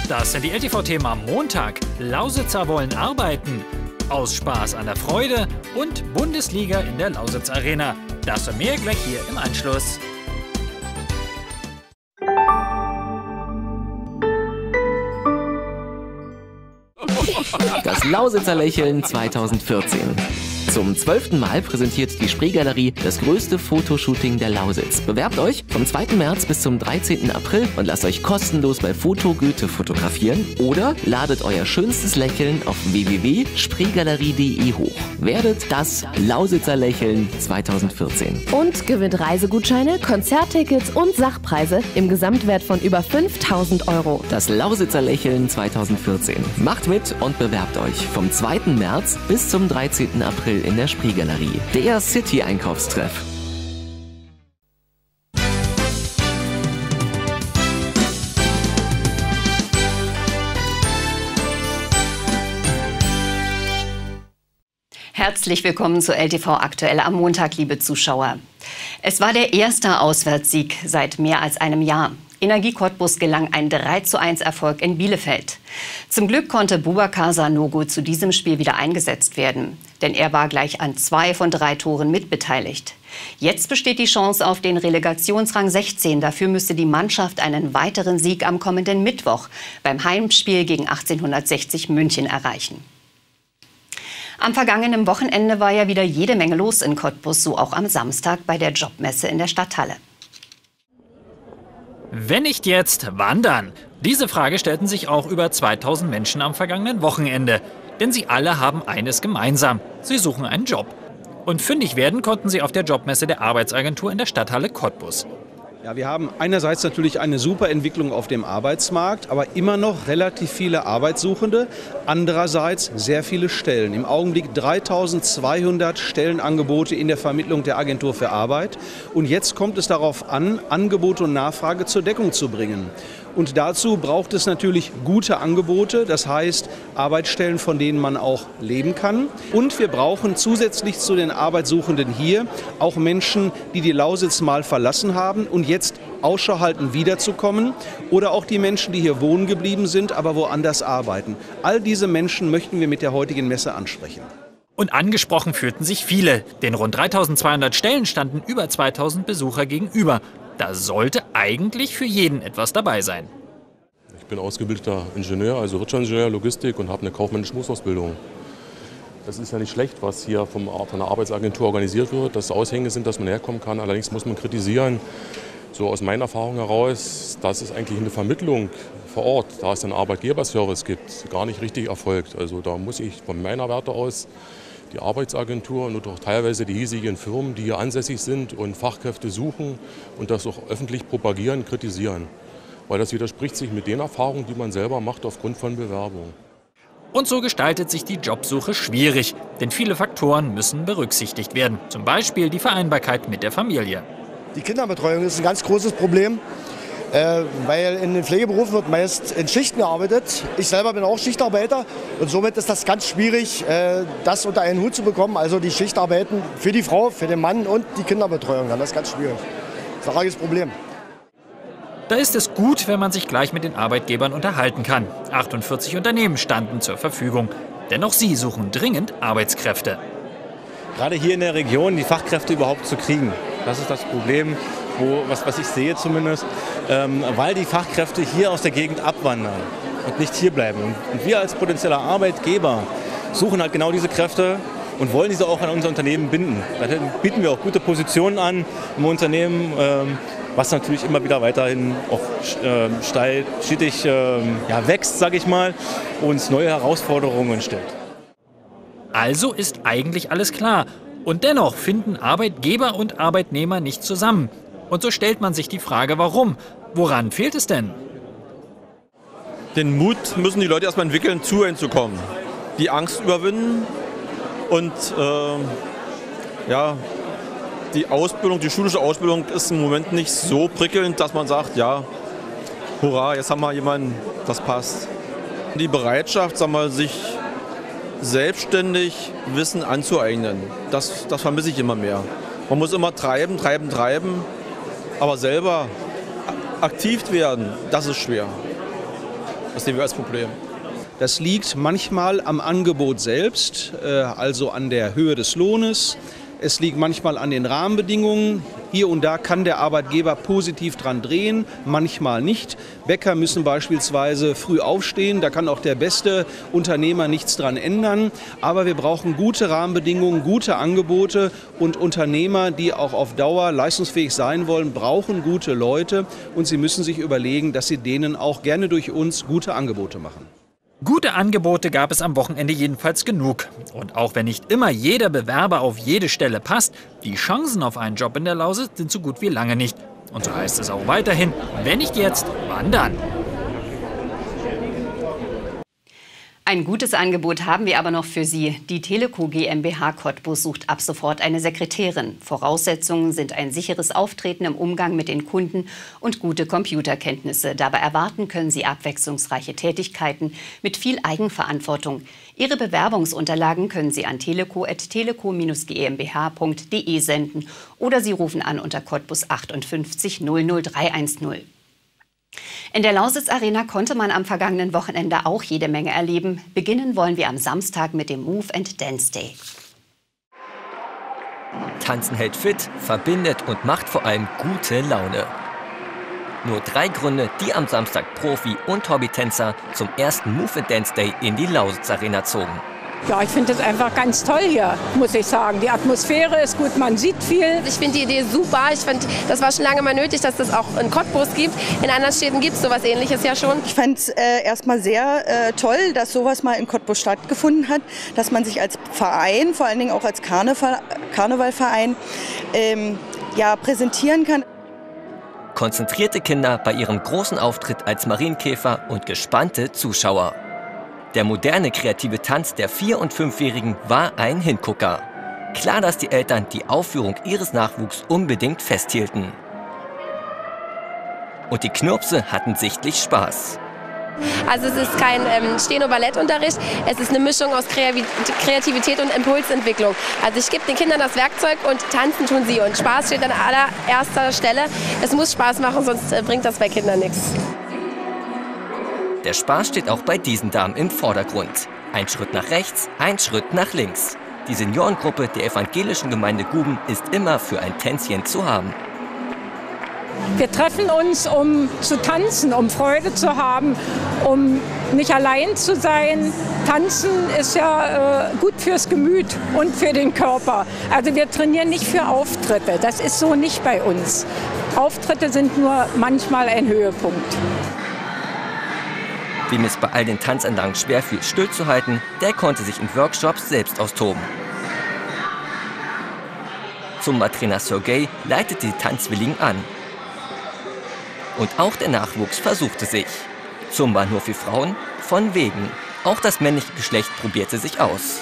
Das sind die LTV-Themen am Montag. Lausitzer wollen arbeiten. Aus Spaß an der Freude und Bundesliga in der Lausitz Arena. Das und mehr gleich hier im Anschluss. Das Lausitzer Lächeln 2014. Zum 12. Mal präsentiert die Spreegalerie das größte Fotoshooting der Lausitz. Bewerbt euch vom 2. März bis zum 13. April und lasst euch kostenlos bei Foto Goethe fotografieren oder ladet euer schönstes Lächeln auf www.spreegalerie.de hoch. Werdet das Lausitzer Lächeln 2014. Und gewinnt Reisegutscheine, Konzerttickets und Sachpreise im Gesamtwert von über 5.000 €. Das Lausitzer Lächeln 2014. Macht mit und bewerbt euch vom 2. März bis zum 13. April in der Spreegalerie. Der City-Einkaufstreff. Herzlich willkommen zu LTV Aktuell am Montag, liebe Zuschauer. Es war der erste Auswärtssieg seit mehr als einem Jahr. Energie Cottbus gelang ein 3:1 Erfolg in Bielefeld. Zum Glück konnte Boubacar Sanogo zu diesem Spiel wieder eingesetzt werden, denn er war gleich an 2 von 3 Toren mitbeteiligt. Jetzt besteht die Chance auf den Relegationsrang 16. Dafür müsste die Mannschaft einen weiteren Sieg am kommenden Mittwoch beim Heimspiel gegen 1860 München erreichen. Am vergangenen Wochenende war ja wieder jede Menge los in Cottbus, so auch am Samstag bei der Jobmesse in der Stadthalle. Wenn nicht jetzt, wann dann? Diese Frage stellten sich auch über 2000 Menschen am vergangenen Wochenende. Denn sie alle haben eines gemeinsam: Sie suchen einen Job. Und fündig werden konnten sie auf der Jobmesse der Arbeitsagentur in der Stadthalle Cottbus. Ja, wir haben einerseits natürlich eine super Entwicklung auf dem Arbeitsmarkt, aber immer noch relativ viele Arbeitssuchende. Andererseits sehr viele Stellen. Im Augenblick 3200 Stellenangebote in der Vermittlung der Agentur für Arbeit. Und jetzt kommt es darauf an, Angebot und Nachfrage zur Deckung zu bringen. Und dazu braucht es natürlich gute Angebote, das heißt Arbeitsstellen, von denen man auch leben kann. Und wir brauchen zusätzlich zu den Arbeitssuchenden hier auch Menschen, die die Lausitz mal verlassen haben und jetzt Ausschau halten, wiederzukommen. Oder auch die Menschen, die hier wohnen geblieben sind, aber woanders arbeiten. All diese Menschen möchten wir mit der heutigen Messe ansprechen. Und angesprochen fühlten sich viele. Den rund 3200 Stellen standen über 2000 Besucher gegenüber. Da sollte eigentlich für jeden etwas dabei sein. Ich bin ausgebildeter Ingenieur, also Wirtschaftsingenieur, Logistik und habe eine kaufmännische Berufsausbildung. Das ist ja nicht schlecht, was hier von der Arbeitsagentur organisiert wird. Das Aushänge sind, dass man herkommen kann. Allerdings muss man kritisieren, so aus meiner Erfahrung heraus, dass es eigentlich eine Vermittlung vor Ort, da es einen Arbeitgeberservice gibt, gar nicht richtig erfolgt. Also da muss ich von meiner Warte aus die Arbeitsagentur und auch teilweise die hiesigen Firmen, die hier ansässig sind und Fachkräfte suchen und das auch öffentlich propagieren, kritisieren. Weil das widerspricht sich mit den Erfahrungen, die man selber macht aufgrund von Bewerbungen. Und so gestaltet sich die Jobsuche schwierig, denn viele Faktoren müssen berücksichtigt werden. Zum Beispiel die Vereinbarkeit mit der Familie. Die Kinderbetreuung ist ein ganz großes Problem. Weil in den Pflegeberufen wird meist in Schichten gearbeitet. Ich selber bin auch Schichtarbeiter und somit ist das ganz schwierig, das unter einen Hut zu bekommen. Also die Schichtarbeiten für die Frau, für den Mann und die Kinderbetreuung. Das ist ganz schwierig. Das ist ein arges Problem. Da ist es gut, wenn man sich gleich mit den Arbeitgebern unterhalten kann. 48 Unternehmen standen zur Verfügung. Denn auch sie suchen dringend Arbeitskräfte. Gerade hier in der Region die Fachkräfte überhaupt zu kriegen, das ist das Problem. Was ich sehe zumindest, weil die Fachkräfte hier aus der Gegend abwandern und nicht hier bleiben. Und wir als potenzieller Arbeitgeber suchen halt genau diese Kräfte und wollen diese auch an unser Unternehmen binden. Daher bieten wir auch gute Positionen an im Unternehmen, was natürlich immer wieder weiterhin auch stetig wächst, sage ich mal, und uns neue Herausforderungen stellt. Also ist eigentlich alles klar. Und dennoch finden Arbeitgeber und Arbeitnehmer nicht zusammen. Und so stellt man sich die Frage, warum? Woran fehlt es denn? Den Mut müssen die Leute erstmal entwickeln, zu ihnen zu kommen. Die Angst überwinden und die Ausbildung, die schulische Ausbildung ist im Moment nicht so prickelnd, dass man sagt, ja, hurra, jetzt haben wir jemanden, das passt. Die Bereitschaft, sich selbstständig Wissen anzueignen, das vermisse ich immer mehr. Man muss immer treiben, aber selber aktiv werden, das ist schwer. Das sehen wir als Problem. Das liegt manchmal am Angebot selbst, also an der Höhe des Lohnes. Es liegt manchmal an den Rahmenbedingungen. Hier und da kann der Arbeitgeber positiv dran drehen, manchmal nicht. Bäcker müssen beispielsweise früh aufstehen, da kann auch der beste Unternehmer nichts dran ändern. Aber wir brauchen gute Rahmenbedingungen, gute Angebote, und Unternehmer, die auch auf Dauer leistungsfähig sein wollen, brauchen gute Leute, und sie müssen sich überlegen, dass sie denen auch gerne durch uns gute Angebote machen. Gute Angebote gab es am Wochenende jedenfalls genug. Und auch wenn nicht immer jeder Bewerber auf jede Stelle passt, die Chancen auf einen Job in der Lausitz sind so gut wie lange nicht. Und so heißt es auch weiterhin, wenn nicht jetzt, wann dann? Ein gutes Angebot haben wir aber noch für Sie. Die Teleco GmbH Cottbus sucht ab sofort eine Sekretärin. Voraussetzungen sind ein sicheres Auftreten im Umgang mit den Kunden und gute Computerkenntnisse. Dabei erwarten können Sie abwechslungsreiche Tätigkeiten mit viel Eigenverantwortung. Ihre Bewerbungsunterlagen können Sie an teleco@teleco-gmbh.de senden oder Sie rufen an unter Cottbus 58 00310. In der Lausitz Arena konnte man am vergangenen Wochenende auch jede Menge erleben. Beginnen wollen wir am Samstag mit dem Move and Dance Day. Tanzen hält fit, verbindet und macht vor allem gute Laune. Nur 3 Gründe, die am Samstag Profi- und Hobbytänzer zum ersten Move and Dance Day in die Lausitz Arena zogen. Ja, ich finde es einfach ganz toll hier, muss ich sagen. Die Atmosphäre ist gut, man sieht viel. Ich finde die Idee super. Ich finde, das war schon lange mal nötig, dass das auch in Cottbus gibt. In anderen Städten gibt es sowas Ähnliches ja schon. Ich fand es erstmal sehr toll, dass sowas mal in Cottbus stattgefunden hat, dass man sich als Verein, vor allen Dingen auch als Karnevalverein, präsentieren kann. Konzentrierte Kinder bei ihrem großen Auftritt als Marienkäfer und gespannte Zuschauer. Der moderne, kreative Tanz der 4- und 5-Jährigen war ein Hingucker. Klar, dass die Eltern die Aufführung ihres Nachwuchs unbedingt festhielten. Und die Knirpse hatten sichtlich Spaß. Also es ist kein Stehen- und Ballettunterricht, es ist eine Mischung aus Kreativität und Impulsentwicklung. Also ich gebe den Kindern das Werkzeug und tanzen tun sie. Und Spaß steht an allererster Stelle. Es muss Spaß machen, sonst bringt das bei Kindern nichts. Der Spaß steht auch bei diesen Damen im Vordergrund. Ein Schritt nach rechts, ein Schritt nach links. Die Seniorengruppe der evangelischen Gemeinde Guben ist immer für ein Tänzchen zu haben. Wir treffen uns, um zu tanzen, um Freude zu haben, um nicht allein zu sein. Tanzen ist ja gut fürs Gemüt und für den Körper. Also wir trainieren nicht für Auftritte, das ist so nicht bei uns. Auftritte sind nur manchmal ein Höhepunkt. Wem es bei all den Tanzanlagen schwer fiel, stillzuhalten, der konnte sich in Workshops selbst austoben. Zumba-Trainer Sergei leitete die Tanzwilligen an. Und auch der Nachwuchs versuchte sich. Zumba nur für Frauen? Von wegen. Auch das männliche Geschlecht probierte sich aus.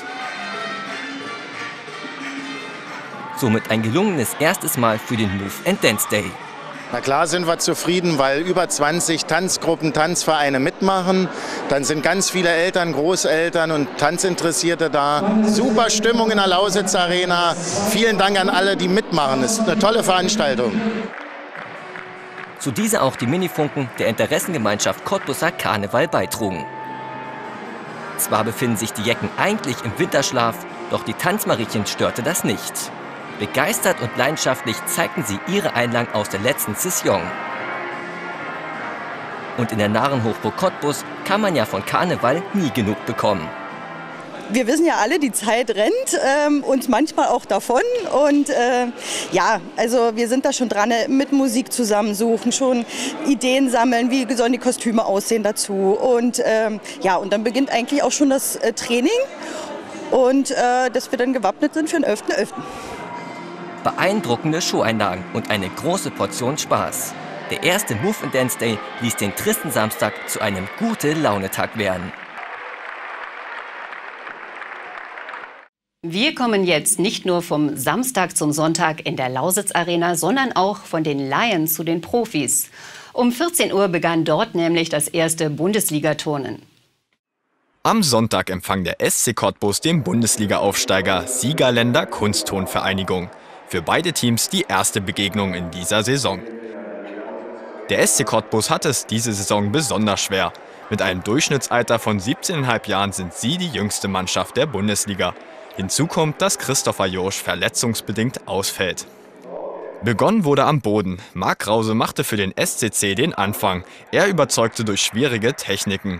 Somit ein gelungenes erstes Mal für den Move and Dance Day. Na klar sind wir zufrieden, weil über 20 Tanzgruppen, Tanzvereine mitmachen. Dann sind ganz viele Eltern, Großeltern und Tanzinteressierte da. Super Stimmung in der Lausitz Arena. Vielen Dank an alle, die mitmachen. Es ist eine tolle Veranstaltung. Zu dieser auch die Minifunken der Interessengemeinschaft Cottbuser Karneval beitrugen. Zwar befinden sich die Jecken eigentlich im Winterschlaf, doch die Tanzmariechen störte das nicht. Begeistert und leidenschaftlich zeigten sie ihre Einlagen aus der letzten Session. Und in der Narrenhochburg Cottbus kann man ja von Karneval nie genug bekommen. Wir wissen ja alle, die Zeit rennt, uns manchmal auch davon. Und also wir sind da schon dran, mit Musik zusammensuchen, schon Ideen sammeln, wie sollen die Kostüme aussehen dazu. Und und dann beginnt eigentlich auch schon das Training und dass wir dann gewappnet sind für den 11.11. Beeindruckende Showeinlagen und eine große Portion Spaß. Der erste Move and Dance Day ließ den tristen Samstag zu einem Gute-Laune-Tag werden. Wir kommen jetzt nicht nur vom Samstag zum Sonntag in der Lausitz Arena, sondern auch von den Lions zu den Profis. Um 14 Uhr begann dort nämlich das erste Bundesliga-Turnen. Am Sonntag empfang der SC Cottbus den Bundesliga-Aufsteiger Siegerländer Kunstturnvereinigung. Für beide Teams die erste Begegnung in dieser Saison. Der SC Cottbus hat es diese Saison besonders schwer. Mit einem Durchschnittsalter von 17,5 Jahren sind sie die jüngste Mannschaft der Bundesliga. Hinzu kommt, dass Christopher Josch verletzungsbedingt ausfällt. Begonnen wurde am Boden. Marc Krause machte für den SCC den Anfang. Er überzeugte durch schwierige Techniken.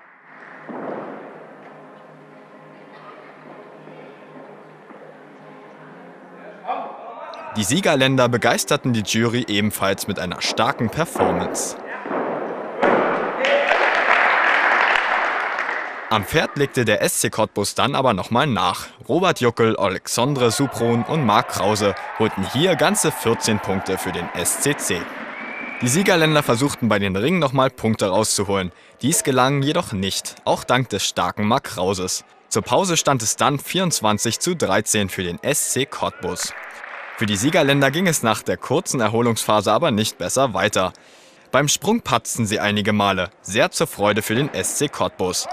Die Siegerländer begeisterten die Jury ebenfalls mit einer starken Performance. Am Pferd legte der SC Cottbus dann aber nochmal nach. Robert Juckel, Alexandre Supron und Marc Krause holten hier ganze 14 Punkte für den SCC. Die Siegerländer versuchten bei den Ringen nochmal Punkte rauszuholen. Dies gelang jedoch nicht, auch dank des starken Marc Krauses. Zur Pause stand es dann 24:13 für den SC Cottbus. Für die Siegerländer ging es nach der kurzen Erholungsphase aber nicht besser weiter. Beim Sprung patzten sie einige Male, sehr zur Freude für den SC Cottbus.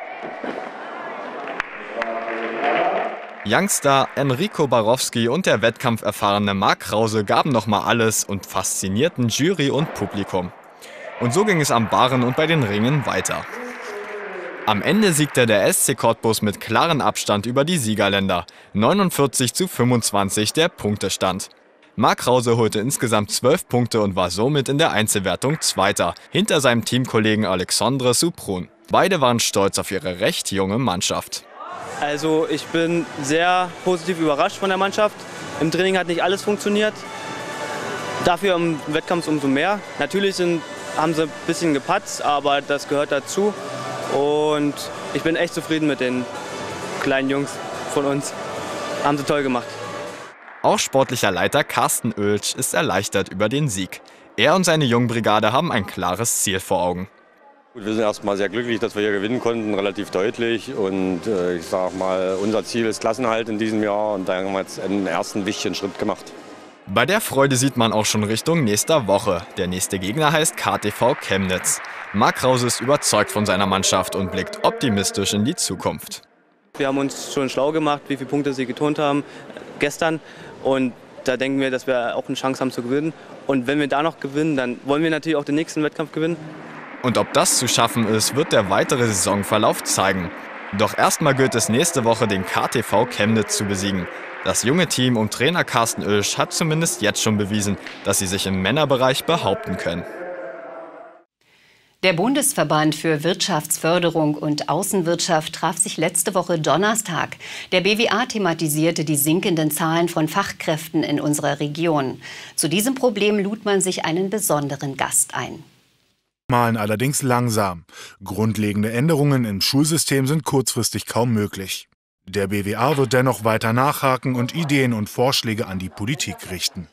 Youngstar Enrico Barowski und der wettkampferfahrene Marc Krause gaben nochmal alles und faszinierten Jury und Publikum. Und so ging es am Barren und bei den Ringen weiter. Am Ende siegte der SC Cottbus mit klarem Abstand über die Siegerländer. 49:25 der Punktestand. Marc Krause holte insgesamt 12 Punkte und war somit in der Einzelwertung Zweiter, hinter seinem Teamkollegen Alexandre Supron. Beide waren stolz auf ihre recht junge Mannschaft. Also ich bin sehr positiv überrascht von der Mannschaft. Im Training hat nicht alles funktioniert. Dafür im Wettkampf umso mehr. Natürlich haben sie ein bisschen gepatzt, aber das gehört dazu. Und ich bin echt zufrieden mit den kleinen Jungs von uns. Haben sie toll gemacht. Auch sportlicher Leiter Carsten Oeltsch ist erleichtert über den Sieg. Er und seine Jungbrigade haben ein klares Ziel vor Augen. Wir sind erstmal sehr glücklich, dass wir hier gewinnen konnten, relativ deutlich. Und ich sag mal, unser Ziel ist Klassenerhalt in diesem Jahr und da haben wir jetzt einen ersten wichtigen Schritt gemacht. Bei der Freude sieht man auch schon Richtung nächster Woche. Der nächste Gegner heißt KTV Chemnitz. Marc Krause ist überzeugt von seiner Mannschaft und blickt optimistisch in die Zukunft. Wir haben uns schon schlau gemacht, wie viele Punkte sie geturnt haben gestern. Und da denken wir, dass wir auch eine Chance haben zu gewinnen. Und wenn wir da noch gewinnen, dann wollen wir natürlich auch den nächsten Wettkampf gewinnen. Und ob das zu schaffen ist, wird der weitere Saisonverlauf zeigen. Doch erstmal gilt es nächste Woche, den KTV Chemnitz zu besiegen. Das junge Team um Trainer Carsten Oeltsch hat zumindest jetzt schon bewiesen, dass sie sich im Männerbereich behaupten können. Der Bundesverband für Wirtschaftsförderung und Außenwirtschaft traf sich letzte Woche Donnerstag. Der BWA thematisierte die sinkenden Zahlen von Fachkräften in unserer Region. Zu diesem Problem lud man sich einen besonderen Gast ein. Malen allerdings langsam. Grundlegende Änderungen im Schulsystem sind kurzfristig kaum möglich. Der BWA wird dennoch weiter nachhaken und Ideen und Vorschläge an die Politik richten.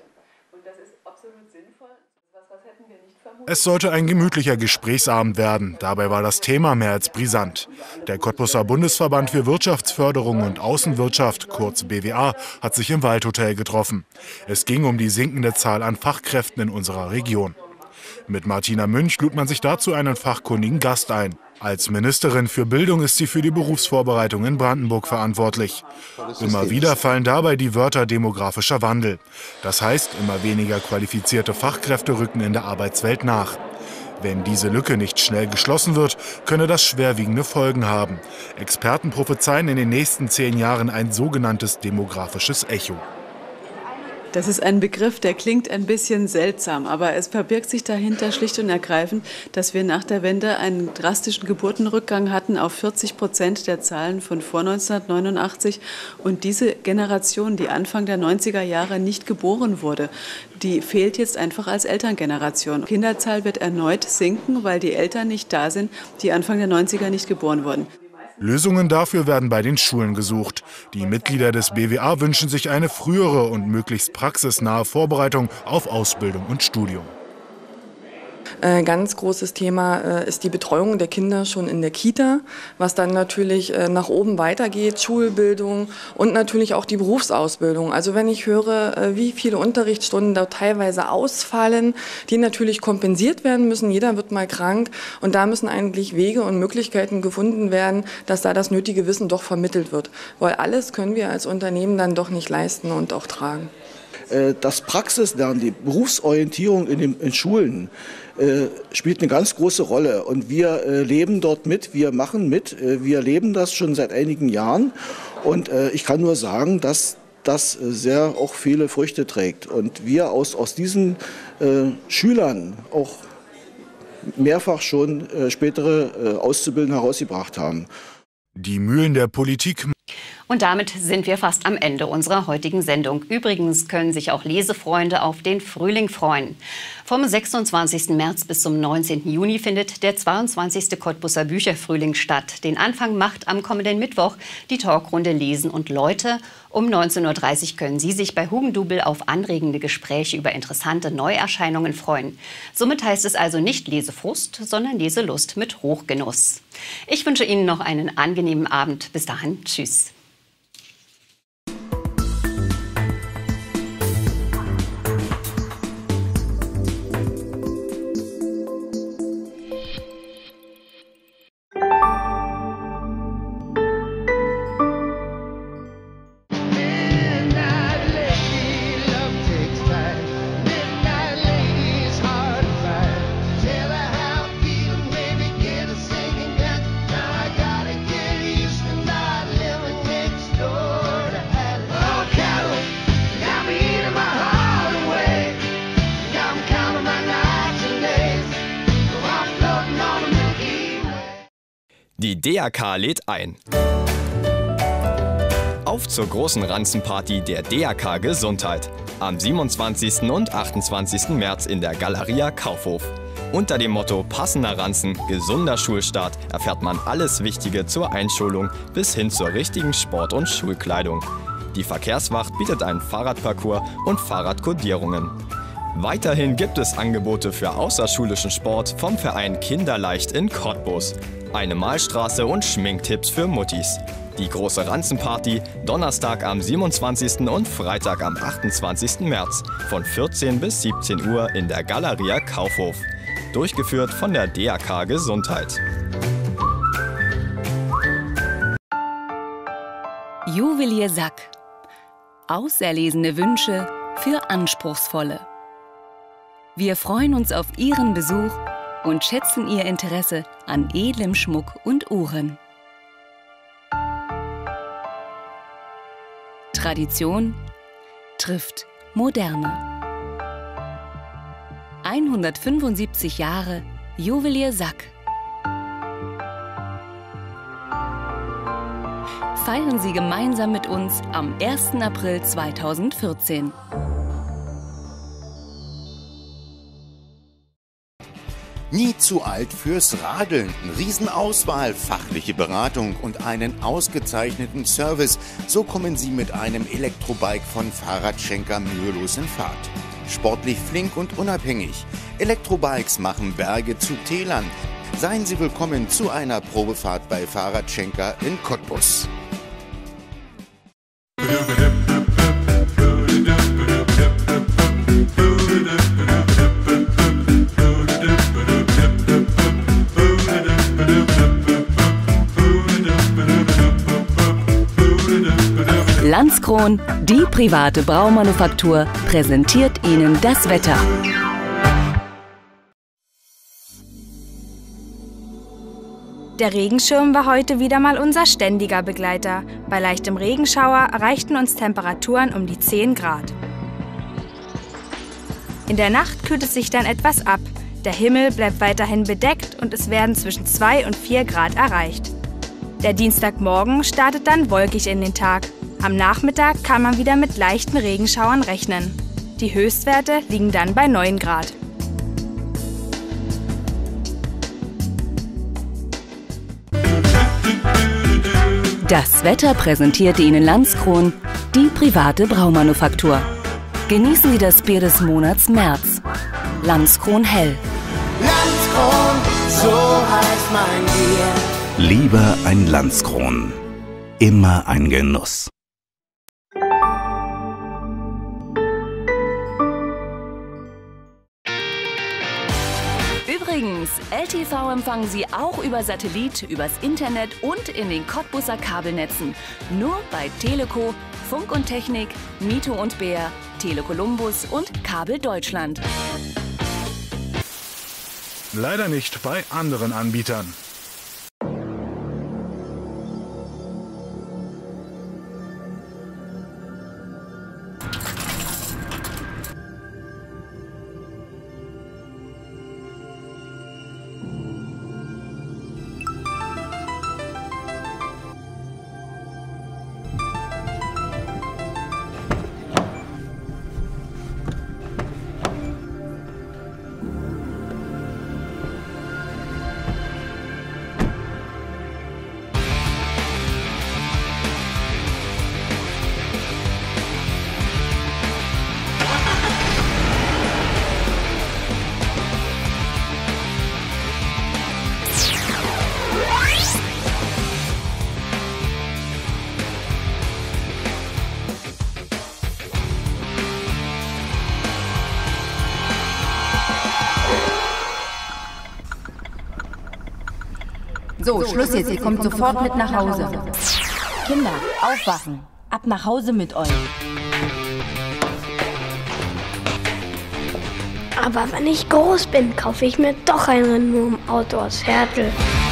Es sollte ein gemütlicher Gesprächsabend werden. Dabei war das Thema mehr als brisant. Der Cottbuser Bundesverband für Wirtschaftsförderung und Außenwirtschaft, kurz BWA, hat sich im Waldhotel getroffen. Es ging um die sinkende Zahl an Fachkräften in unserer Region. Mit Martina Münch lud man sich dazu einen fachkundigen Gast ein. Als Ministerin für Bildung ist sie für die Berufsvorbereitung in Brandenburg verantwortlich. Immer wieder fallen dabei die Wörter demografischer Wandel. Das heißt, immer weniger qualifizierte Fachkräfte rücken in der Arbeitswelt nach. Wenn diese Lücke nicht schnell geschlossen wird, könne das schwerwiegende Folgen haben. Experten prophezeien in den nächsten 10 Jahren ein sogenanntes demografisches Echo. Das ist ein Begriff, der klingt ein bisschen seltsam, aber es verbirgt sich dahinter schlicht und ergreifend, dass wir nach der Wende einen drastischen Geburtenrückgang hatten auf 40% der Zahlen von vor 1989. Und diese Generation, die Anfang der 90er Jahre nicht geboren wurde, die fehlt jetzt einfach als Elterngeneration. Die Kinderzahl wird erneut sinken, weil die Eltern nicht da sind, die Anfang der 90er nicht geboren wurden. Lösungen dafür werden bei den Schulen gesucht. Die Mitglieder des BWA wünschen sich eine frühere und möglichst praxisnahe Vorbereitung auf Ausbildung und Studium. Ganz großes Thema ist die Betreuung der Kinder schon in der Kita, was dann natürlich nach oben weitergeht, Schulbildung und natürlich auch die Berufsausbildung. Also wenn ich höre, wie viele Unterrichtsstunden da teilweise ausfallen, die natürlich kompensiert werden müssen, jeder wird mal krank und da müssen eigentlich Wege und Möglichkeiten gefunden werden, dass da das nötige Wissen doch vermittelt wird. Weil alles können wir als Unternehmen dann doch nicht leisten und auch tragen. Das Praxislernen, die Berufsorientierung in Schulen spielt eine ganz große Rolle. Und wir leben dort mit, wir machen mit, wir leben das schon seit einigen Jahren. Und ich kann nur sagen, dass das sehr auch viele Früchte trägt. Und wir aus diesen Schülern auch mehrfach schon spätere Auszubildende herausgebracht haben. Die Mühlen der Politik. Und damit sind wir fast am Ende unserer heutigen Sendung. Übrigens können sich auch Lesefreunde auf den Frühling freuen. Vom 26. März bis zum 19. Juni findet der 22. Cottbuser Bücherfrühling statt. Den Anfang macht am kommenden Mittwoch die Talkrunde Lesen und Leute. Um 19:30 Uhr können Sie sich bei Hugendubel auf anregende Gespräche über interessante Neuerscheinungen freuen. Somit heißt es also nicht Lesefrust, sondern Leselust mit Hochgenuss. Ich wünsche Ihnen noch einen angenehmen Abend. Bis dahin, tschüss. Die DAK lädt ein. Auf zur großen Ranzenparty der DAK Gesundheit am 27. und 28. März in der Galeria Kaufhof. Unter dem Motto Passender Ranzen, gesunder Schulstart erfährt man alles Wichtige zur Einschulung bis hin zur richtigen Sport- und Schulkleidung. Die Verkehrswacht bietet einen Fahrradparcours und Fahrradkodierungen. Weiterhin gibt es Angebote für außerschulischen Sport vom Verein Kinderleicht in Cottbus, eine Malstraße und Schminktipps für Muttis. Die große Ranzenparty Donnerstag am 27. und Freitag am 28. März von 14 bis 17 Uhr in der Galeria Kaufhof. Durchgeführt von der DAK Gesundheit. Juwelier Sack. Auserlesene Wünsche für Anspruchsvolle. Wir freuen uns auf Ihren Besuch und schätzen Ihr Interesse an edlem Schmuck und Uhren. Tradition trifft Moderne. 175 Jahre Juwelier Sack. Feiern Sie gemeinsam mit uns am 1. April 2014. Nie zu alt fürs Radeln. Riesenauswahl, fachliche Beratung und einen ausgezeichneten Service. So kommen Sie mit einem Elektrobike von Fahrradschenker mühelos in Fahrt. Sportlich flink und unabhängig. Elektrobikes machen Berge zu Tälern. Seien Sie willkommen zu einer Probefahrt bei Fahrradschenker in Cottbus. Landskron, die private Braumanufaktur, präsentiert Ihnen das Wetter. Der Regenschirm war heute wieder mal unser ständiger Begleiter. Bei leichtem Regenschauer erreichten uns Temperaturen um die 10 Grad. In der Nacht kühlt es sich dann etwas ab. Der Himmel bleibt weiterhin bedeckt und es werden zwischen 2 und 4 Grad erreicht. Der Dienstagmorgen startet dann wolkig in den Tag. Am Nachmittag kann man wieder mit leichten Regenschauern rechnen. Die Höchstwerte liegen dann bei 9 Grad. Das Wetter präsentierte Ihnen Landskron, die private Braumanufaktur. Genießen Sie das Bier des Monats März. Landskron Hell. Landskron, so heißt mein Bier. Lieber ein Landskron. Immer ein Genuss. Übrigens, LTV empfangen Sie auch über Satellit, übers Internet und in den Cottbuser Kabelnetzen. Nur bei Teleco, Funk und Technik, Mito und Bär, Tele Columbus und Kabel Deutschland. Leider nicht bei anderen Anbietern. So, Schluss jetzt, ihr kommt sofort mit nach Hause. Kinder, aufwachen. Ab nach Hause mit euch. Aber wenn ich groß bin, kaufe ich mir doch ein Renault Auto aus Hertel.